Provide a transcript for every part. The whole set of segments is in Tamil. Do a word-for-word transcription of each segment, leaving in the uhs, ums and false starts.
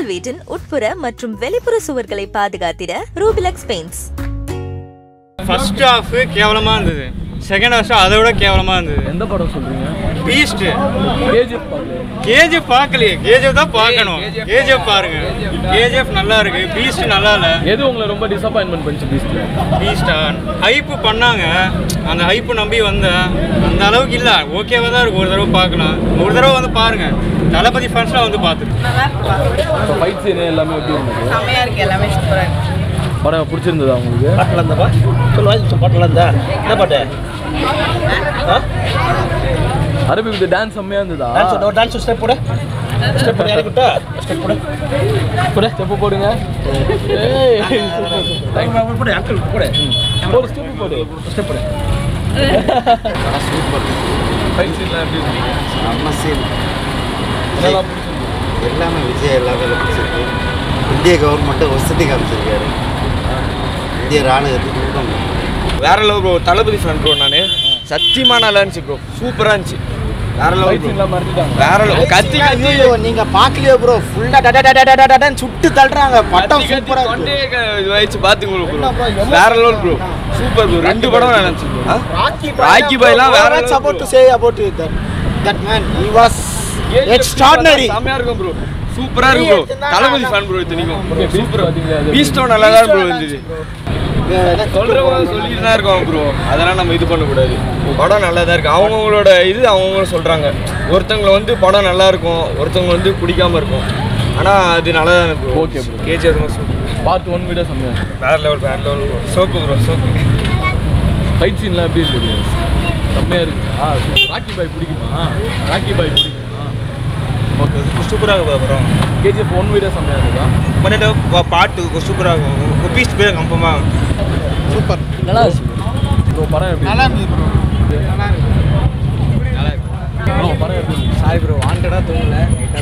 உங்கள் வீட்டின் உட்புற மற்றும் வெளிப்புற சுவர்களை பாதுகாத்திட ரூபிலக்ஸ் பெயிண்ட்ஸ். ஃபர்ஸ்ட் ஹாஃப் கேவலமா இருந்தது, செகண்ட் ஹாஃப் அதை விட கேவலமா இருந்தது. எந்த படம் சொல்றீங்க? பீஸ்ட். கேஜிஎஃப் பார்க்கலையே? கேஜிஎஃப் பார்க்கலையே, கேஜிஎஃப் தான் பார்க்கணும். கேஜிஎஃப் பாருங்க, கேஜிஎஃப் நல்லா இருக்கு, பீஸ்ட் நல்லா இல்லை. எது உங்களை ரொம்ப டிசப்பாயின்மெண்ட் பண்ணிச்சு பீஸ்ட்ல? பீஸ்டா ஹைப்பு பண்ணாங்க, அந்த ஹைப்பு நம்பி வந்தேன், அந்த அளவுக்கு இல்லை. ஓகேவா தான் இருக்கு, ஒரு தடவை பார்க்கலாம், ஒரு தடவை வந்து பாருங்க. தளபதி ஃபேன்ஸ்லாம் வந்து பார்த்துட்டு ஃபைட் சீன் எல்லாமே எப்படி இருந்தது? செம்மையா இருக்கு, எல்லாமே சூப்பரா இருக்கு. படம் பிடிச்சிருந்ததா உங்களுக்கு? பாட்டில் இருந்தாப்பா சொல்லுவா, பாட்டில் இருந்தா என்ன பாட்டு? அரபி வித் டான்ஸ் செம்மையா இருந்ததா? டான்ஸ் டான்ஸ் ஸ்டெப் போடு, ஸ்டெப் போடு, யாரை கூட்டா ஸ்டெப் போடு, போடு ஸ்டெப் போடுங்க. ஏய் டைம் ஆகும், போடு அங்கிள் போடு, ஒரு ஸ்டெப் போடு, ஸ்டெப் போடு. சூப்பர். ஃபைட் சீன்லாம் எப்படி இருந்தது? நம்ம சீன் என்னலாம் பிடிச்சிருந்தது? எல்லாமே விஜய் எல்லாமே பிடிச்சிருக்கு. இந்திய கவர்மெண்ட்டை வசதி காமிச்சிருக்காரு, இந்திய ராணுவத்துக்கு வேற level bro. Thalapathy fan bro நான். சத்தியமா நல்லா இருந்துச்சு ப்ரோ, சூப்பராக இருந்துச்சு. வேற லெவல் வேற லெவல். கத்தி ஐயோ நீங்க பாக்கலையோ ப்ரோ, ஃபுல்லா டடடடடடடன்னு சுட்டு தள்ளுறாங்க. பட்டம் சூப்பரா கொண்டே வச்சு பாத்துக்கோ ப்ரோ, வேற லெவல் ப்ரோ, சூப்பர் ப்ரோ. ரெண்டு படம் நல்லா இருந்துச்சு ப்ரோ. ராக்கி பாய்லாம் வேற level. Support to say about that that man he was extraordinary. செமையா இருக்கும் ப்ரோ, சூப்பரா இருக்கு ப்ரோ. தளபதி ஃபேன் ப்ரோ இத்தனைக்கும் சூப்பர். பீஸ்டோ நல்லா தான் ப்ரோ இருந்துச்சு. சொல்றவங்க சொல்லிட்டு தான் இருக்கோம் ப்ரோ, அதெல்லாம் நம்ம இது பண்ணக்கூடாது. படம் நல்லா தான் இருக்கு. அவங்கவுங்களோட இது அவங்கவுங்க சொல்றாங்க. ஒருத்தவங்களை வந்து படம் நல்லா இருக்கும், ஒருத்தவங்க வந்து பிடிக்காம இருக்கும். ஆனால் அது நல்லா தான் இருக்கு. Okay bro. KGF part one விட செம்மையா வேற லெவல், வேற லெவல் ப்ரோ. சோப்பு ப்ரோ, சோப்பு. ஃபைட் சீன்லாம் எப்படி இருந்தது? செம்மையா இருக்கு. ஆ ராக்கி பாய் பிடிக்குமா? ராக்கி பாய் பிடிக்குமா? ஓகே, சூப்பராக இருக்கும் ப்ரோ. கேஜிஎஃப் ஒன் விட செம்மையா இருக்குதா? பண்ணிட்டு பாட்டு சூப்பராக இருக்கும். பீஸ்ட் பேர் கம்பமாக சூப்பர் நல்லா இருக்கு ப்ரோ. படம் எப்படி நல்லா இருந்துச்சு ப்ரோ, நல்லா இருக்கு நல்லா இருக்கு ப்ரோ. படம் எப்படி இருந்துச்சு? சாரி ப்ரோ, வாண்டடா தூங்கல.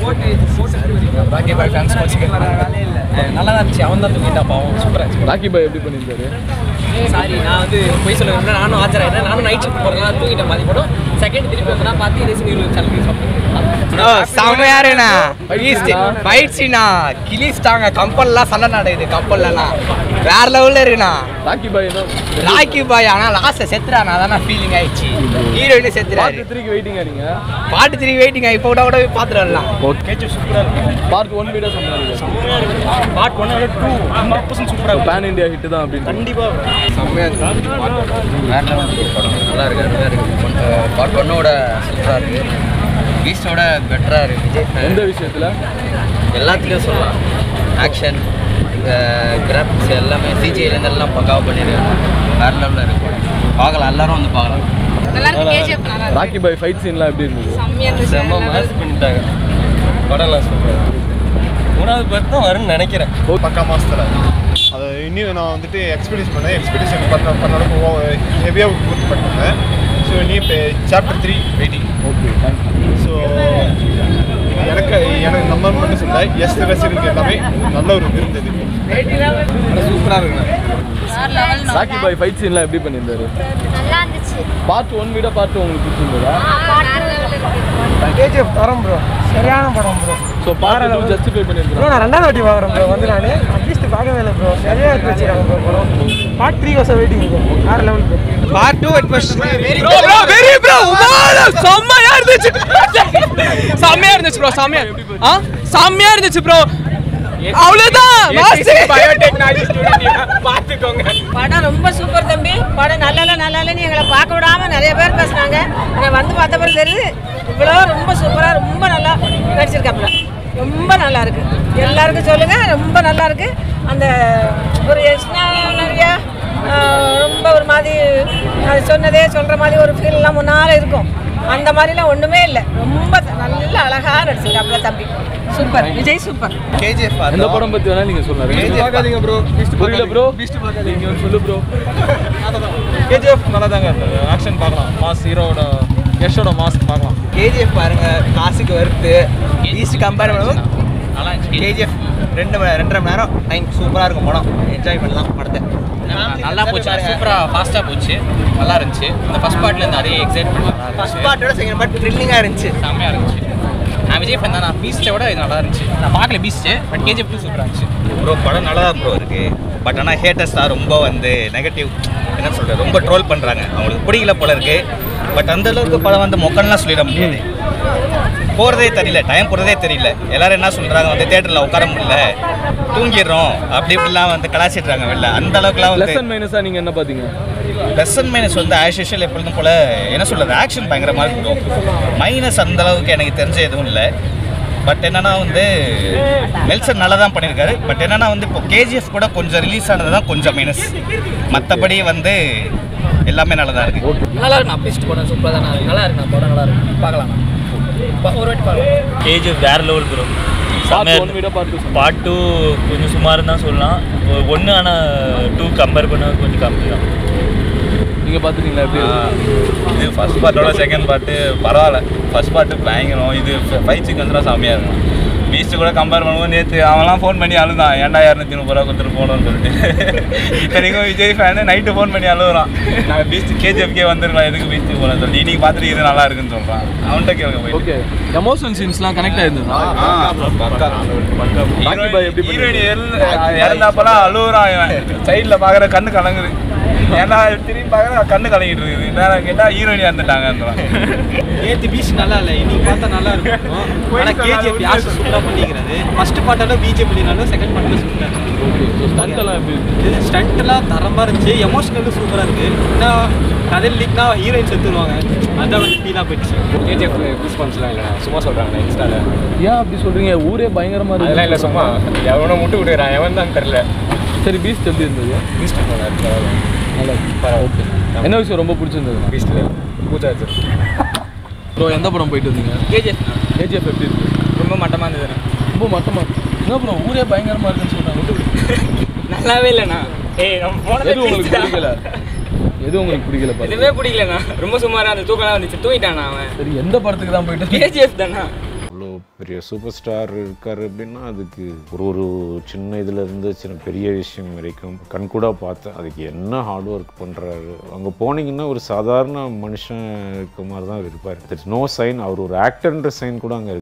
ராக்கி பாய் ஃபேன்ஸ் நல்லா தான் இருந்துச்சு. அவன் தான் தூங்கிட்டா பாவம். சூப்பராக இருந்துச்சு. ராக்கி பாய் எப்படி பண்ணியிருந்தாரு? சாரி, நான் வந்து போய் சொல்ல விரும்புகிறேன். நானும் ஆச்சரியம், நானும் நைட் ஷிஃப்ட் போகிறேன், தூங்கிட்டேன் மாதிரி போடும். செகண்ட் திருப்பி வந்து நான் பார்த்து ரேசிங் யூடியூப் சேனல் செம்மையா இருக்குண்ணா. ஃபைட் சீனா கிளிஸ்டாங்க. கப்பல்லாம் சண்டை நடக்குது, கப்பல்லாம் வேற லெவலில் இருக்குண்ணா. ராக்கி பாய் என்ன? ராக்கி பாய் ஆனால் லாஸ்ட்டில் செத்துறாண்ணா, அதான் ஃபீலிங் ஆயிடுச்சு. ஹீரோயினே செத்துறாரு. பார்ட் த்ரீக்கு வெயிட்டிங்கா நீங்க? பாட்டு த்ரீ வெயிட்டிங்க, இப்போ கூட கூட போய் பார்த்துட்டு வரலாம். ஓகே, சூப்பராக இருக்கு. பார்ட் ஒன் விட செம்மையா இருக்கு. Part one two hundred percent சூப்பராக பேன் இந்தியா ஹிட் தான் அப்படின்னு கண்டிப்பாக செம்மையா இருக்கு. வேற லெவல் படம் நல்லா இருக்கு, நல்லா இருக்கு. பார்ட் ஒன்னோட சூப்பராக இருக்கு, பீஸ்டோட பெட்டராக இருக்கு. விஜய் எந்த விஷயத்தில்? எல்லாத்துலேயும் சொல்லலாம். ஆக்ஷன், கிராஃபிக்ஸ் எல்லாமே சிஜிஐலேருந்து எல்லாம் பக்காவாக பண்ணியிருக்காங்க. வேற லெவலில் இருக்கு. பார்க்கலாம், எல்லாரும் வந்து பார்க்கலாம். ராக்கி பாய் ஃபைட் சீன்லாம் எப்படி இருந்தது? செம்ம மாஸ் பண்ணிட்டாங்க. படம்லாம் சூப்பர். மூணாவது பார்ட் தான் வரும்னு நினைக்கிறேன். பக்கா மாதத்தில் அதை இன்னும் நான் வந்துட்டு எக்ஸ்பெக்டேஷன் பண்ணேன். எக்ஸ்பெக்டேஷன் பண்ண பண்ண அளவுக்கு ஹெவியாக கொடுத்து பண்ணிட்டேன். ஸோ இனி இப்போ chapter three waiting. Okay, thank you. So எனக்கு எனக்கு நம்ம மட்டும் சொல்ல எஸ் ரசிகர்களுக்கு எல்லாமே நல்ல ஒரு விருந்தது. சூப்பராக இருக்குண்ணா. ராக்கி பாய் ஃபைட் சீன்லாம் எப்படி பண்ணியிருந்தாரு? நல்லா இருந்துச்சு. பார்ட் ஒன் விட பார்ட் டூ உங்களுக்கு பிடிச்சிருந்ததா? கேஜிஎஃப் தரம் ப்ரோ, சரியான படம் bro. So part two justify பண்ணியிருந்தேன். ப்ரோ நான் ரெண்டாவது வாட்டி பார்க்குறேன் ப்ரோ. வந்து நான் அட்லீஸ்ட் பார்க்கவே இல்லை ப்ரோ, சரியாக எடுத்து வச்சுருக்காங்க ப்ரோ படம். பார்ட் த்ரீ கோசம் வெயிட்டிங் ப்ரோ. வேறு level bro. Part two at first very bro bro very bro செம்மையா இருந்துச்சு. செம்மையா இருந்துச்சு ப்ரோ. செம்மையா ஆ செம்மையா இருந்துச்சு ப்ரோ. அவ்வளவுதான். பயோடெக்னாலஜி ஸ்டூடெண்ட் பாத்துக்கோங்க. படம் ரொம்ப சூப்பர் தம்பி. படம் நல்லா இல்லை நல்லா இல்லைன்னு எங்களை பார்க்க விடாம நிறைய பேர் பேசுனாங்க. ஆனால் வந்து பார்த்த பிறகு தெரியுது இவ்வளோ ரொம்ப சூப்பராக ரொம்ப நல்லா நடிச்சிருக்காப்புல. ரொம்ப நல்லா இருக்கு. எல்லாருக்கும் சொல்லுங்க, ரொம்ப நல்லா இருக்கு. அந்த ஒரு நிறையா ரொம்ப ஒரு மாதிரி அது சொன்னதே சொல்கிற மாதிரி ஒரு ஃபீல்லாம் முன்னால் இருக்கும். அந்த மாதிரிலாம் ஒன்றுமே இல்லை. ரொம்ப நல்ல அழகாக நடிச்சிருக்காப்புல தம்பி. சூப்பர். விஜய் சூப்பர். கேஜிஎஃப் எந்த படம் பற்றி வேணா நீங்கள் சொல்லுங்க. பார்க்காதீங்க ப்ரோ. புரியல ப்ரோ. பீஸ்ட் பார்க்காதீங்க, சொல்லு ப்ரோ. கேஜிஎஃப் நல்லா தாங்க இருந்தது. ஆக்ஷன் பார்க்கலாம், மாஸ் ஹீரோட யஷோட மாஸ் பார்க்கலாம். கேஜிஎஃப் பாருங்க, காசுக்கு வருது. பீஸ்ட் கம்பேர் பண்ணும்போது நல்லா இருந்துச்சு. கேஜிஎஃப் ரெண்டு மணி ரெண்டரை மணி நேரம் டைம் சூப்பராக இருக்கும் படம். என்ஜாய் பண்ணலாம் படத்தை. நல்லா போச்சு, சூப்பராக ஃபாஸ்ட்டாக போச்சு, நல்லா இருந்துச்சு. இந்த ஃபர்ஸ்ட் பார்ட்டில் இருந்து அதே எக்ஸைட்மெண்ட். ஃபர்ஸ்ட் பார்ட்டோட செகண்ட் பார்ட் த்ரில்லிங்காக இருந்துச்சு, செம்மையாக இருந்துச்சு. நான் விஜய் ஃபேன் தான். நான் பீஸ்ட்டை விட இது நல்லா இருந்துச்சு. நான் பார்க்கல பீஸ்ட்டு, பட் கேஜிஎஃப் டூ சூப்பராக இருந்துச்சு. ப்ரோ படம் நல்லா தான் ப்ரோ இருக்குது. பட் ஆனால் ஹேட்டர்ஸ் தான் ரொம்ப வந்து நெகட்டிவ் என்ன சொல்கிறது, ரொம்ப ட்ரோல் பண்ணுறாங்க. அவங்களுக்கு பிடிக்கல போல இருக்குது. பட் அந்தளவுக்கு படம் வந்து மொக்கன்லாம் சொல்லிட முடியாது. போகிறதே தெரியல, டைம் போகிறதே தெரியல. எல்லோரும் என்ன சொல்கிறாங்க வந்து தேட்டரில் உட்கார முடியல, தூங்கிடுறோம் அப்படி இப்படிலாம் வந்து கலாச்சிட்றாங்க வெளில. அந்த அளவுக்குலாம் வந்து ப்ளஸ் அண்ட் மைனஸாக நீங்கள் என்ன பார்த்தீங்க? ப்ளஸ் அண்ட் மைனஸ் வந்து ஆஸ் யூஷுவல் எப்பொழுதும் போல் என்ன சொல்கிறது, ஆக்ஷன் பயங்கரமாக இருக்கும். மைனஸ் அந்தளவுக்கு எனக்கு தெரிஞ்ச எதுவும் இல்லை. பட் என்னன்னா வந்து நெல்சன் நல்லா தான் பண்ணியிருக்காரு. பட் என்னன்னா வந்து இப்போ கேஜிஎஃப் கூட கொஞ்சம் ரிலீஸ் ஆனது தான் கொஞ்சம் மைனஸ். மற்றபடி வந்து எல்லாமே நல்லா தான் இருக்குது. நல்லா இருக்கு. நான் பீஸ்ட் படம் சூப்பராக தான் இருக்கு. நல்லா இருக்கு. நான் படம் நல்லா இருக்கு. பார்க்கலாம், ஒரு வாட்டி பார்க்கலாம். கேஜிஎஃப் வேறு லெவல் ப்ரோ. பார்ட் டூ கொஞ்சம் சுமாருன்னு தான் சொல்லலாம். ஒன்று ஆனால் டூ கம்பேர் பண்ண கொஞ்சம் கம்மி தான். நீங்கள் பார்த்துட்டீங்களா எப்படி? இது ஃபஸ்ட் பார்ட்டோட செகண்ட் பார்ட்டு பரவாயில்ல. ஃபஸ்ட் பார்ட்டு பயங்கரம். இது ஃபைட் சீக்வன்ஸ்லாம் செம்மையாக இருக்கும். பீஸ்ட்டு கூட கம்பேர் பண்ணுவோம். நேற்று அவன்லாம் ஃபோன் பண்ணி அழுதான், ஏன்டா இரநூத்தி முப்பது ரூபா கொடுத்துட்டு போகணும்னு சொல்லிட்டு. இத்தனைக்கும் விஜய் ஃபேனு நைட்டு ஃபோன் பண்ணி அழுகுறான், நாங்கள் பீஸ்ட் கேஜிஎஃப்கே வந்துருக்கலாம், எதுக்கு பீஸ்ட்டு போகணும்னு சொல்லி. இன்னைக்கு பார்த்துட்டு இது நல்லா இருக்குன்னு சொல்கிறான். அவன்கிட்ட கேட்க போய் ஓகே. எமோஷனல் சீன்ஸ்லாம் கனெக்ட் ஆயிருந்தா? ஹீரோயின் இறந்தாப்பெல்லாம் அழுகுறான். இவன் சைடில் பார்க்குற கண்ணு கலங்குது. ஏன்னா திரும்பி பார்க்குற கண்ணு கலங்கிட்டு இருக்குது. என்ன கேட்டால் ஹீரோயின் இறந்துட்டாங்க. நேற்று பீச் நல்லா இல்லை, இன்னைக்கு பார்த்தா நல்லா இருக்கும். ஆனால் கேஜிஎஃப் யாஷ் சூப்பராக பண்ணிக்கிறது. ஃபர்ஸ்ட் பார்ட்டாலும் பிஜே பண்ணினாலும் செகண்ட் பார்ட்டில் சூப்பராக இருக்குது. ஸ்டண்ட்டெல்லாம் எப்படி இருக்குது? ஸ்டண்ட்டெல்லாம் தரமாக இருந்துச்சு. எமோஷனலும் சூப்பராக இருக்குது. ஏன்னா கதையில் லீக்னா ஹீரோயின் செத்துருவாங்க, அதான் வந்து ஃபீலாக போயிடுச்சு. கேஜிஎஃப் கூஸ் பம்ப்ஸ்லாம் இல்லை, சும்மா சொல்கிறாங்க இன்ஸ்டாவில். ஏன் அப்படி சொல்கிறீங்க? ஊரே பயங்கரமாக இருக்குது. அதெல்லாம் இல்லை, சும்மா எவனோ முட்டு விடுறான், எவன் தான் தெரில. சரி, பீஸ்ட் எப்படி இருந்தது? பீஸ்ட் நல்லா ஓகே. என்ன விஷயம் ரொம்ப பிடிச்சிருந்தது பீஸ்ட்டில்? பூஜா ப்ரோ எந்த படம் போயிட்டு இருந்தீங்க? கேஜிஎஃப். கேஜிஎஃப் எப்படி இருக்கு? ரொம்ப மட்டமாக இருந்தது. ரொம்ப மட்டமாக என்ன ப்ரோ, ஊரே பயங்கரமாக இருக்குன்னு சொல்கிறாங்க. நல்லாவே இல்லைண்ணா. ஏய் நம்ம போனது எது உங்களுக்கு பிடிக்கல? எது உங்களுக்கு பிடிக்கல? எதுவுமே பிடிக்கலண்ணா. ரொம்ப சுமாராக அந்த தூக்கலாம் வந்துச்சு, தூங்கிட்டானா அவன். சரி, எந்த படத்துக்கு தான் போயிட்டு? கேஜிஎஃப் தானா. அவ்வளோ பெரிய சூப்பர் ஸ்டார் இருக்கார் அப்படின்னா அதுக்கு ஒரு ஒரு சின்ன இதுலேருந்து சின்ன பெரிய விஷயம் வரைக்கும் கண்கூடாக பார்த்தேன். அதுக்கு என்ன ஹார்ட் ஒர்க் பண்ணுறாரு. அங்கே போனீங்கன்னா ஒரு சாதாரண மனுஷன் இருக்க மாதிரி தான் இருப்பார். இட்ஸ் நோ சைன் அவர் ஒரு ஆக்டர்ன்ற சைன் கூட அங்கே